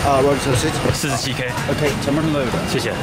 Roger sausage. 47K。 Okay, 10 run load. 谢谢。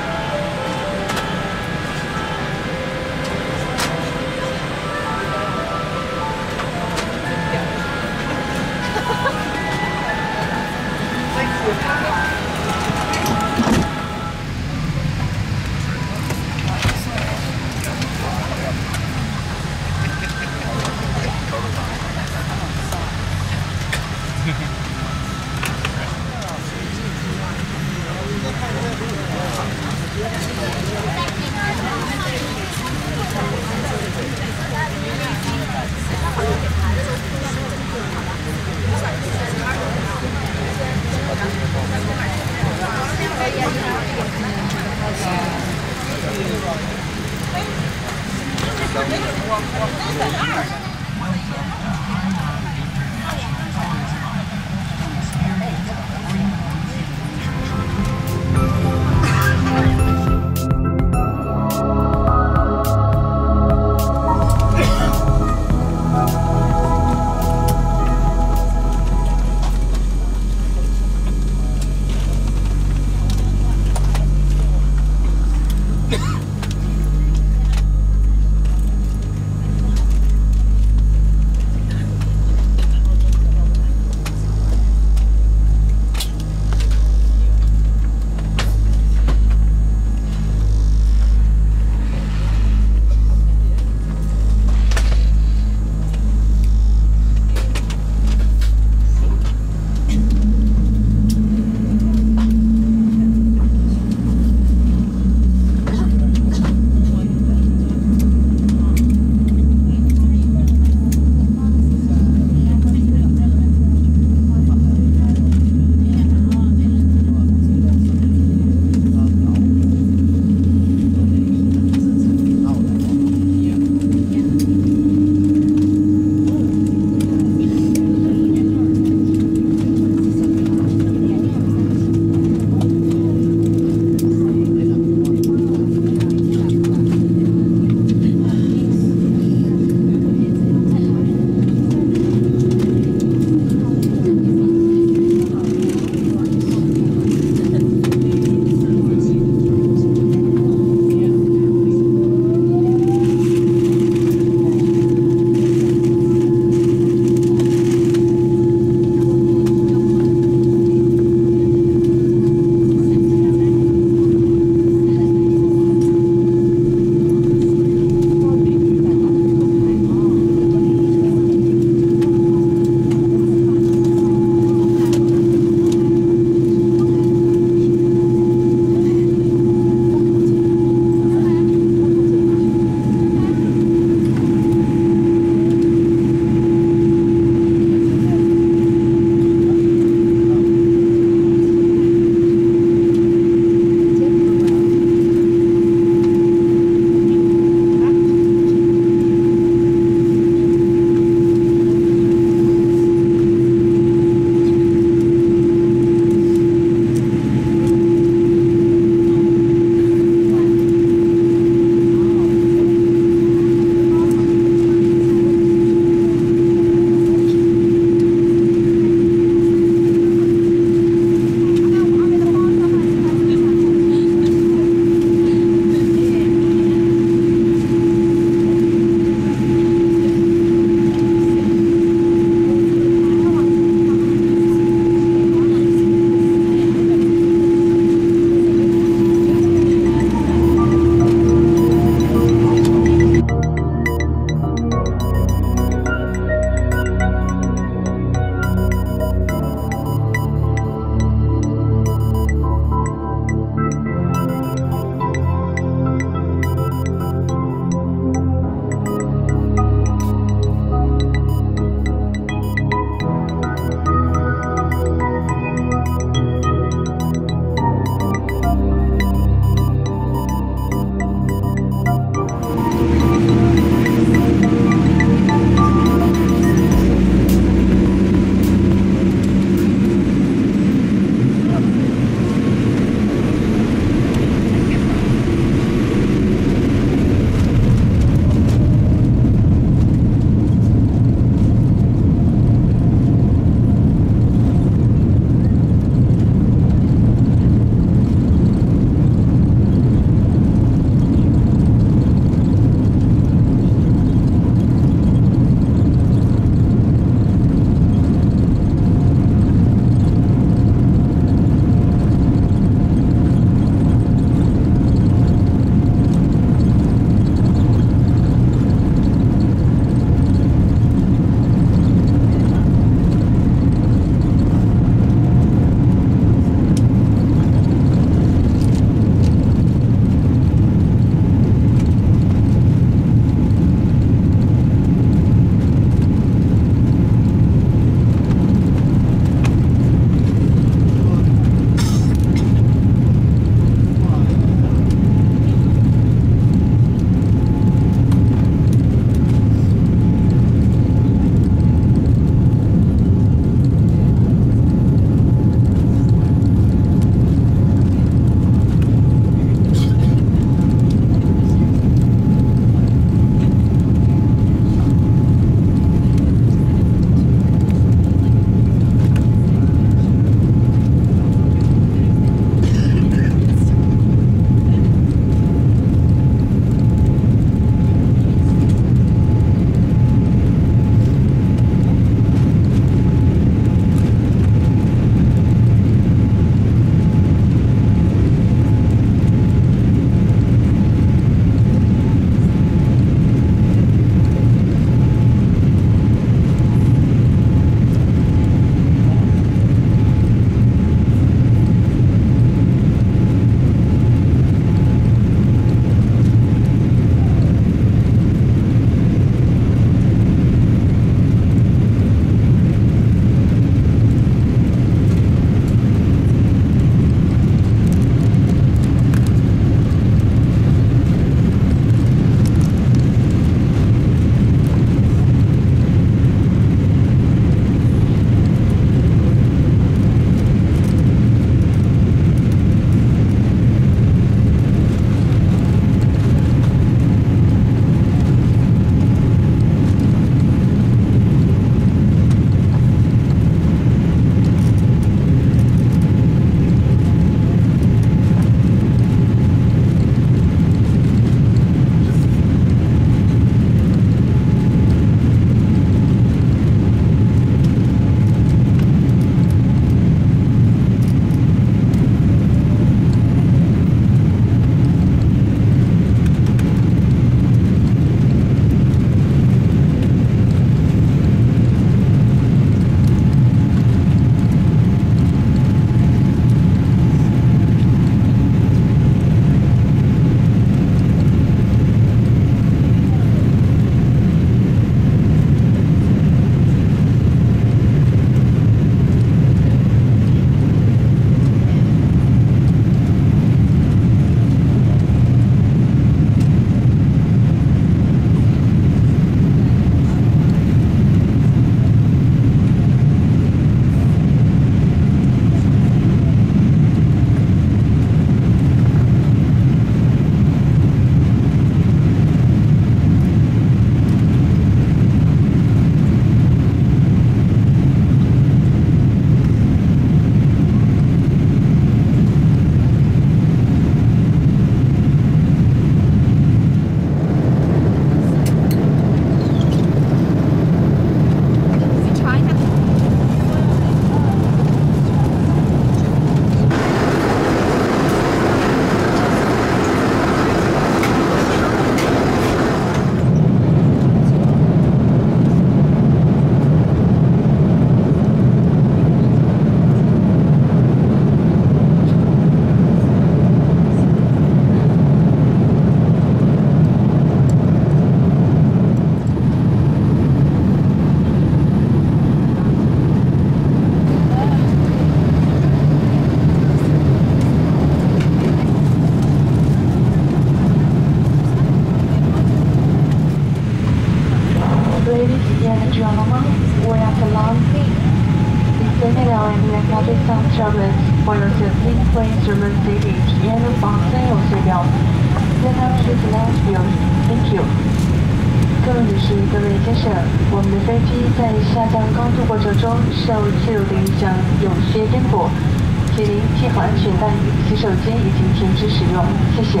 and gentlemen, we are the landing. Similar and public service for your safety, please remove seatbelt and fasten your seatbelt. Then please last you. Thank you. 各位女士、各位先生，我们的飞机在下降高度过程中受气流的影响有些颠簸，请您系好安全带，洗手间已经停止使用，谢谢。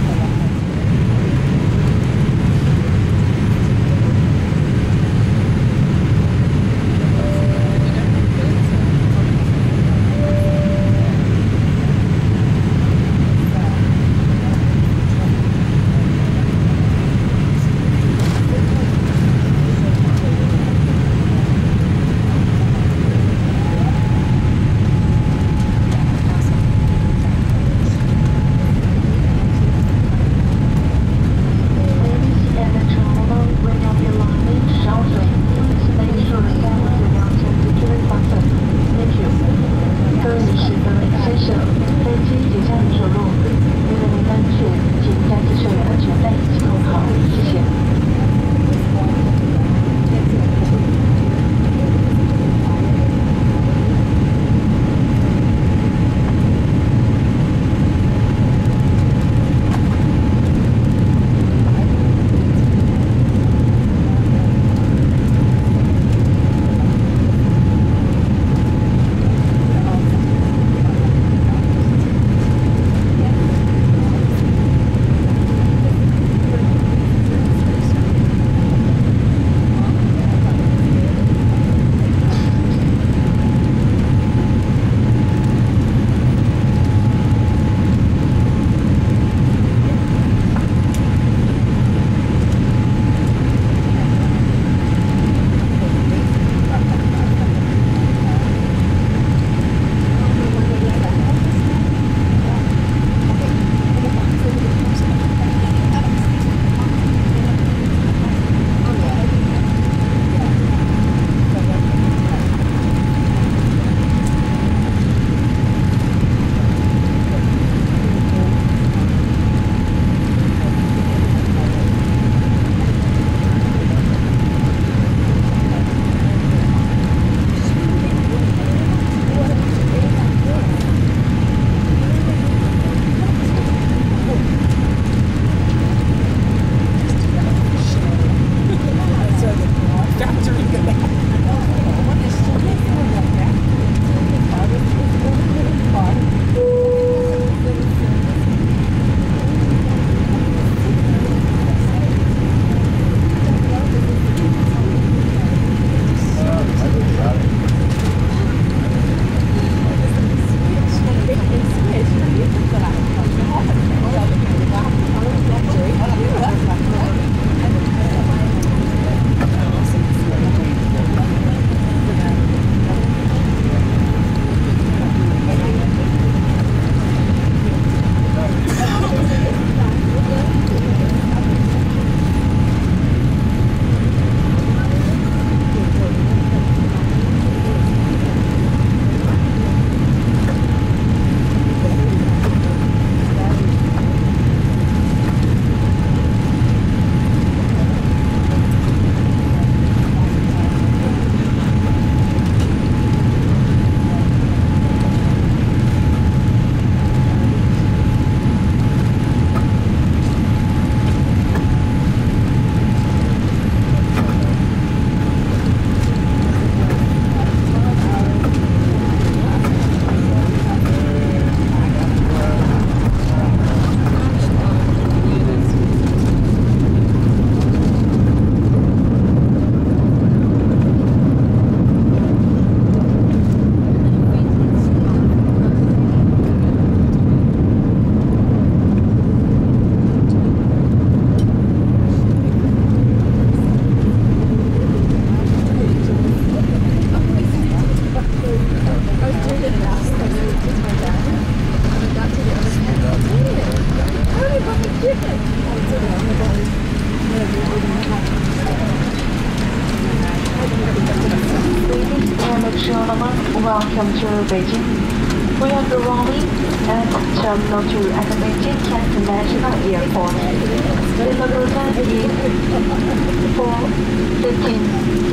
Welcome to Beijing. We are arriving at Terminal 2 at the Beijing International Airport. The local time is 4:15.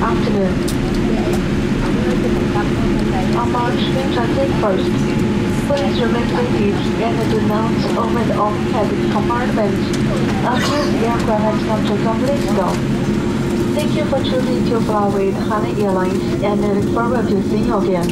afternoon. On March 21st, please remain seated and do not open the overhead compartment until the aircraft has come to complete stop. Thank you for choosing to fly with Hainan Airlines and I look forward to seeing you again.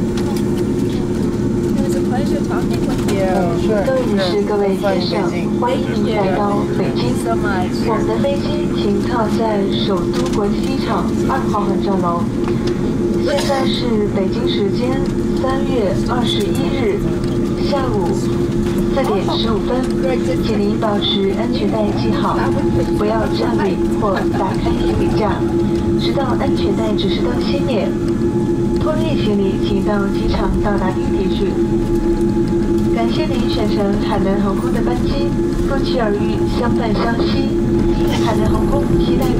It was a pleasure talking with you. 各位女士、各位先生，欢迎您来到北京。 So much. 我们的飞机停靠在首都国际机场2号航站楼。现在是北京时间3月21日下午4点15分，请您保持安全带系好，不要站立或打开行李架，直到安全带指示灯熄灭。托运行李请到机场到达地点去。感谢您选乘海南航空的班机，不期而遇，相伴相惜。海南航空期待